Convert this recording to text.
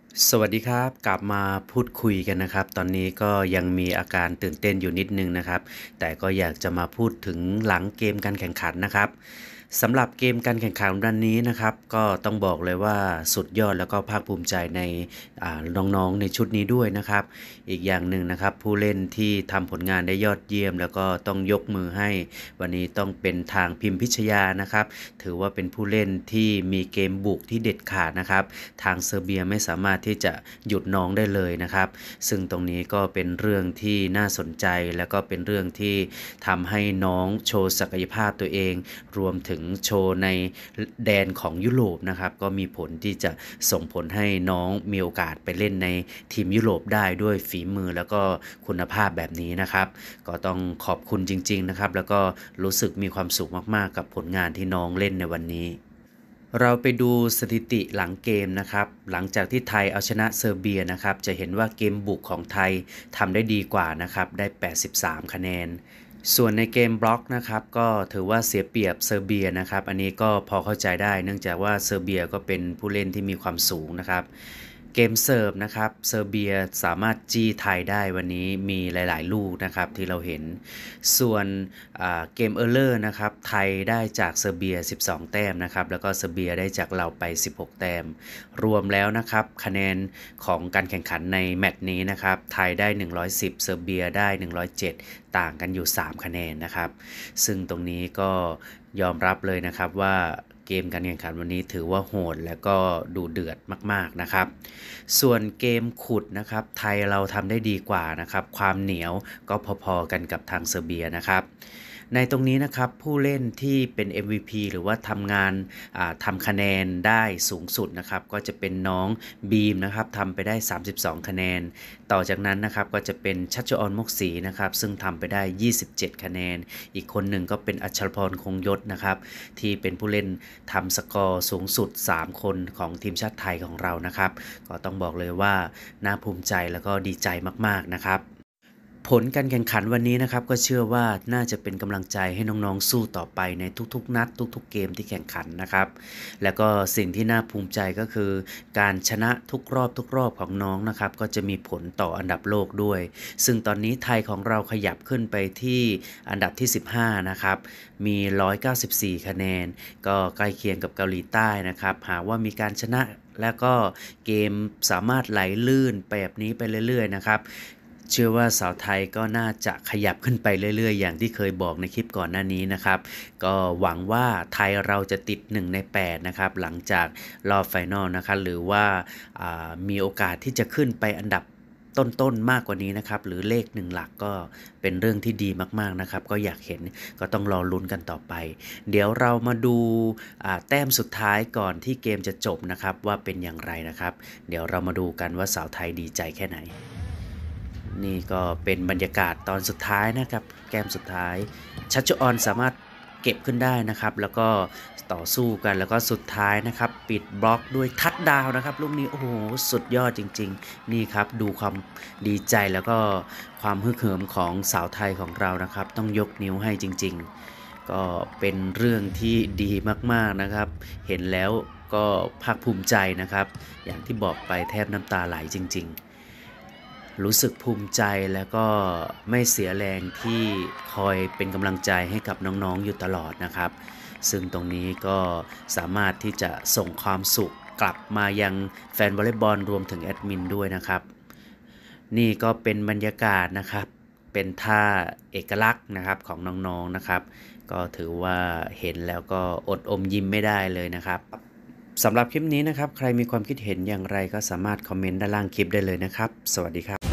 สวัสดีครับกลับมาพูดคุยกันนะครับตอนนี้ก็ยังมีอาการตื่นเต้นอยู่นิดนึงนะครับแต่ก็อยากจะมาพูดถึงหลังเกมการแข่งขันนะครับสำหรับเกมการแข่งขันวันนี้นะครับก็ต้องบอกเลยว่าสุดยอดแล้วก็ภาคภูมิใจในน้องๆในชุดนี้ด้วยนะครับอีกอย่างหนึ่งนะครับผู้เล่นที่ทำผลงานได้ยอดเยี่ยมแล้วก็ต้องยกมือให้วันนี้ต้องเป็นทางพิมพิชยานะครับถือว่าเป็นผู้เล่นที่มีเกมบุกที่เด็ดขาดนะครับ ทางเซอร์เบียไม่สามารถที่จะหยุดน้องได้เลยนะครับซึ่งตรงนี้ก็เป็นเรื่องที่น่าสนใจและก็เป็นเรื่องที่ทำให้น้องโชว์ศักยภาพตัวเองรวมถึงโชว์ในแดนของยุโรปนะครับก็มีผลที่จะส่งผลให้น้องมีโอกาสไปเล่นในทีมยุโรปได้ด้วยฝีมือแล้วก็คุณภาพแบบนี้นะครับก็ต้องขอบคุณจริงๆนะครับแล้วก็รู้สึกมีความสุขมากๆกับผลงานที่น้องเล่นในวันนี้ เราไปดูสถิติหลังเกมนะครับหลังจากที่ไทยเอาชนะเซอร์เบียนะครับจะเห็นว่าเกมบุกของไทยทำได้ดีกว่านะครับได้83คะแนนส่วนในเกมบล็อกนะครับก็ถือว่าเสียเปรียบเซอร์เบียนะครับอันนี้ก็พอเข้าใจได้เนื่องจากว่าเซอร์เบียก็เป็นผู้เล่นที่มีความสูงนะครับเกมเสิร์ฟนะครับเซอร์เบียสามารถจี้ไทยได้วันนี้มีหลายๆลูกนะครับที่เราเห็นส่วนเกมเออร์เลอร์นะครับไทยได้จากเซอร์เบีย12แต้มนะครับแล้วก็เซอร์เบียได้จากเราไป16แต้มรวมแล้วนะครับคะแนนของการแข่งขันในแมตช์นี้นะครับไทยได้110เซอร์เบียได้107ต่างกันอยู่3คะแนนนะครับซึ่งตรงนี้ก็ยอมรับเลยนะครับว่าเกมการแข่งขันวันนี้ถือว่าโหดและก็ดูเดือดมากๆนะครับส่วนเกมขุดนะครับไทยเราทำได้ดีกว่านะครับความเหนียวก็พอๆกันกับทางเซอร์เบียนะครับในตรงนี้นะครับผู้เล่นที่เป็น MVP หรือว่าทำงานทำคะแนนได้สูงสุดนะครับก็จะเป็นน้องบีมนะครับทำไปได้32คะแนนต่อจากนั้นนะครับก็จะเป็นชัชออนมกศรีนะครับซึ่งทำไปได้27คะแนนอีกคนหนึ่งก็เป็นอัชรพรคงยศนะครับที่เป็นผู้เล่นทำสกอร์สูงสุด3คนของทีมชาติไทยของเรานะครับก็ต้องบอกเลยว่าน่าภูมิใจแล้วก็ดีใจมากๆนะครับ ผลการแข่งขันวันนี้นะครับก็เชื่อว่าน่าจะเป็นกำลังใจให้น้องๆสู้ต่อไปในทุกๆนัดทุกๆเกมที่แข่งขันนะครับแล้วก็สิ่งที่น่าภูมิใจก็คือการชนะทุกรอบของน้องนะครับก็จะมีผลต่ออันดับโลกด้วยซึ่งตอนนี้ไทยของเราขยับขึ้นไปที่อันดับที่15นะครับมี194คะแนนก็ใกล้เคียงกับเกาหลีใต้นะครับหากว่ามีการชนะแล้วก็เกมสามารถไหลลื่นแบบนี้ไปเรื่อยๆนะครับเชื่อว่าสาวไทยก็น่าจะขยับขึ้นไปเรื่อยๆอย่างที่เคยบอกในคลิปก่อนหน้านี้นะครับก็หวังว่าไทยเราจะติด1ใน8นะครับหลังจากรอบไฟนอลนะครับหรือว่ามีโอกาสที่จะขึ้นไปอันดับต้นๆมากกว่านี้นะครับหรือเลข1หลักก็เป็นเรื่องที่ดีมากๆนะครับก็อยากเห็นก็ต้องรอลุ้นกันต่อไปเดี๋ยวเรามาดูแต้มสุดท้ายก่อนที่เกมจะจบนะครับว่าเป็นอย่างไรนะครับเดี๋ยวเรามาดูกันว่าสาวไทยดีใจแค่ไหน นี่ก็เป็นบรรยากาศตอนสุดท้ายนะครับแกมสุดท้ายชัชออนสามารถเก็บขึ้นได้นะครับแล้วก็ต่อสู้กันแล้วก็สุดท้ายนะครับปิดบล็อกด้วยทัชดาวน์นะครับลูกนี้โอ้โหสุดยอดจริงๆนี่ครับดูความดีใจแล้วก็ความฮึกเหิมของสาวไทยของเรานะครับต้องยกนิ้วให้จริงๆก็เป็นเรื่องที่ดีมากๆนะครับเห็นแล้วก็ภาคภูมิใจนะครับอย่างที่บอกไปแทบน้ำตาไหลจริงๆ รู้สึกภูมิใจแล้วก็ไม่เสียแรงที่คอยเป็นกำลังใจให้กับน้องๆอยู่ตลอดนะครับซึ่งตรงนี้ก็สามารถที่จะส่งความสุขกลับมายังแฟนวอลเลย์บอลรวมถึงแอดมินด้วยนะครับนี่ก็เป็นบรรยากาศนะครับเป็นท่าเอกลักษณ์นะครับของน้องๆนะครับก็ถือว่าเห็นแล้วก็อดอมยิ้มไม่ได้เลยนะครับสำหรับคลิปนี้นะครับใครมีความคิดเห็นอย่างไรก็สามารถคอมเมนต์ด้านล่างคลิปได้เลยนะครับสวัสดีครับ